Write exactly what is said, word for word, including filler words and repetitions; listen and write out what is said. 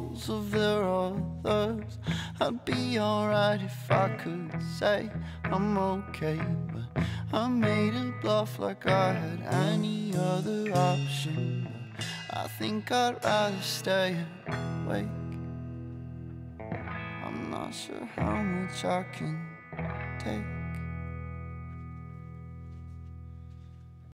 souls of their others. I'd be alright if I could say I'm okay, but I made a bluff like I had any other option. But I think I'd rather stay awake. I'm not sure how much I can take.